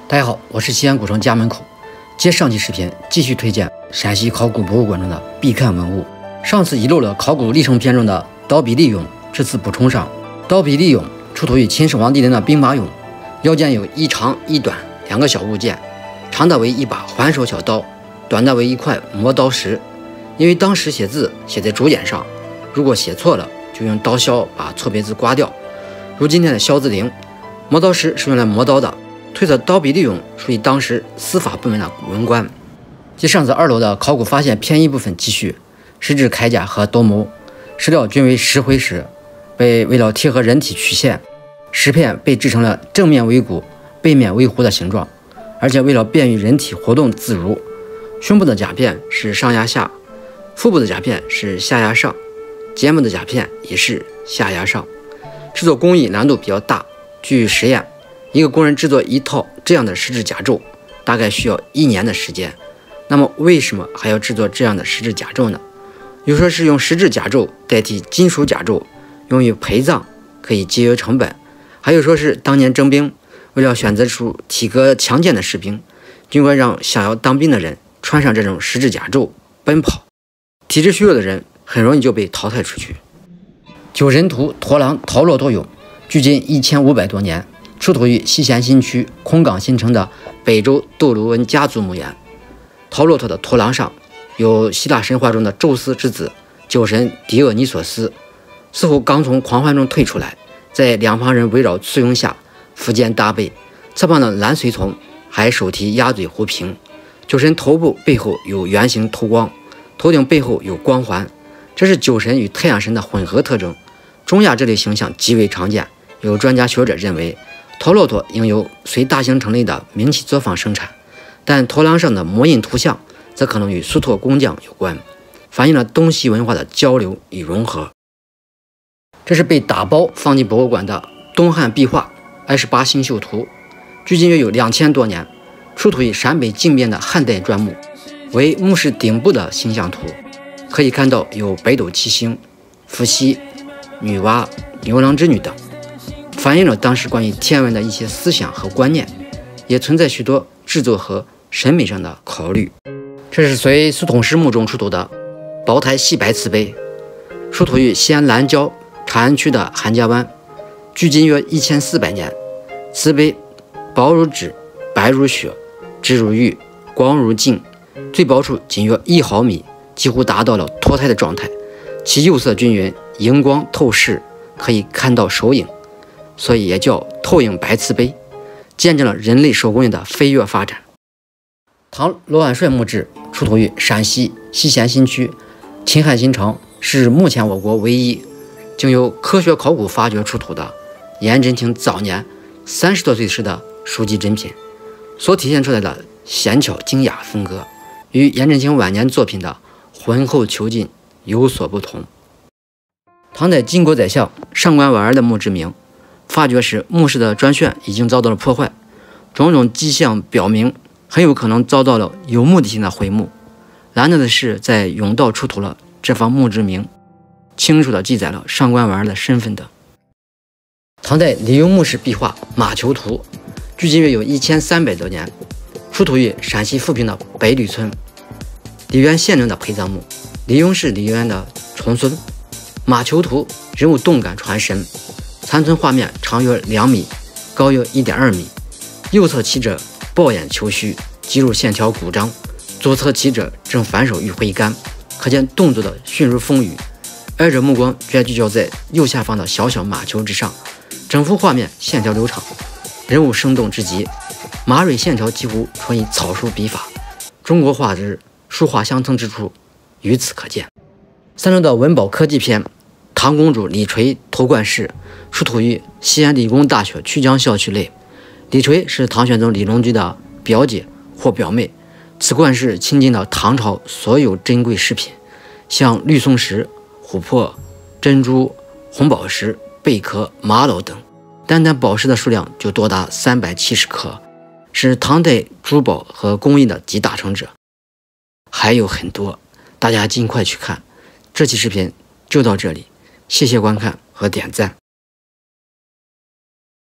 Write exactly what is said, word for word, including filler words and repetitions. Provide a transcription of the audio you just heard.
大家好，我是西安古城家门口。接上期视频，继续推荐陕西考古博物馆中的必看文物。上次遗漏了考古历程篇中的刀笔利俑，这次补充上。刀笔利俑出土于秦始皇帝陵的兵马俑，腰间有一长一短两个小物件，长的为一把环手小刀，短的为一块磨刀石。因为当时写字写在竹简上，如果写错了，就用刀削把错别字刮掉。如今天的削字灵，磨刀石是用来磨刀的。推测刀笔利俑属于当时司法部门的文官。继上次二楼的考古发现偏一部分继续，石质铠甲和斗谋，石料均为石灰石，被为了贴合人体曲线，石片被制成了正面为鼓、背面为弧的形状，而且为了便于人体活动自如，胸部的甲片是上压下，腹部的甲片是下压上，肩部的甲片也是下压上。制作工艺难度比较大，据实验，一个工人制作一套这样的石质甲胄，大概需要一年的时间。那么为什么还要制作这样的石质甲胄呢？有说是用石质甲胄代替金属甲胄，用于陪葬，可以节约成本；还有说是当年征兵，为了选择出体格强健的士兵，军官让想要当兵的人穿上这种石质甲胄奔跑，体质虚弱的人很容易就被淘汰出去。九神图驼狼陶骆驼俑，距今一千五百多年，出土于西咸新区空港新城的北周窦卢文家族墓园。陶骆驼的驼狼上有希腊神话中的宙斯之子酒神狄厄尼索斯，似乎刚从狂欢中退出来，在两旁人围绕簇拥下伏肩搭背，侧旁的男随从还手提鸭嘴壶瓶。酒神头部背后有圆形头光，头顶背后有光环，这是酒神与太阳神的混合特征。中亚这类形象极为常见，有专家学者认为陶骆驼应由随大兴城内的名器作坊生产，但驼狼上的模印图像则可能与苏拓工匠有关，反映了东西文化的交流与融合。这是被打包放进博物馆的东汉壁画二十八星宿图，距今约有两千多年，出土于陕北靖边的汉代砖墓，为墓室顶部的星象图。可以看到有北斗七星、伏羲、女娲、牛郎织女等，反映了当时关于天文的一些思想和观念，也存在许多制作和审美上的考虑。这是随苏统师墓中出土的宝台细白瓷杯，出土于西安南郊长安区的韩家湾，距今约一千四百年。瓷杯薄如纸，白如雪，质如玉，光如镜，最薄处仅约一毫米，几乎达到了脱胎的状态。其釉色均匀，荧光透视，可以看到手影，所以也叫透影白瓷杯，见证了人类手工业的飞跃发展。唐罗安帅墓志出土于陕西西咸新区秦汉新城，是目前我国唯一经由科学考古发掘出土的颜真卿早年三十多岁时的书籍珍品，所体现出来的纤巧精雅风格，与颜真卿晚年作品的浑厚遒劲有所不同。唐代金国宰相上官婉儿的墓志铭，发掘时墓室的砖炫已经遭到了破坏，种种迹象表明很有可能遭到了有目的性的毁墓。难得的是，在甬道出土了这方墓志铭，清楚地记载了上官婉儿的身份等。唐代李颉墓室壁画马球图，距今约有一千三百多年，出土于陕西富平的北吕村李渊县令的陪葬墓。李颉是李渊的重孙。马球图人物动感传神，残存画面长约两米，高约一点二米。右侧骑者抱眼求虚，肌肉线条鼓张；左侧骑者正反手欲挥杆，可见动作的迅如风雨。二者目光却聚焦在右下方的小小马球之上，整幅画面线条流畅，人物生动至极，马蕊线条几乎纯以草书笔法。中国画之书画相通之处于此可见。三楼的文保科技篇唐公主李垂头冠饰，出土于西安理工大学曲江校区内。李垂是唐玄宗李隆基的表姐或表妹，此冠饰倾尽了唐朝所有珍贵饰品，像绿松石、琥珀、珍珠、红宝石、贝壳、玛瑙等，单单宝石的数量就多达三百七十颗，是唐代珠宝和工艺的集大成者。还有很多，大家尽快去看。这期视频就到这里，谢谢观看和点赞。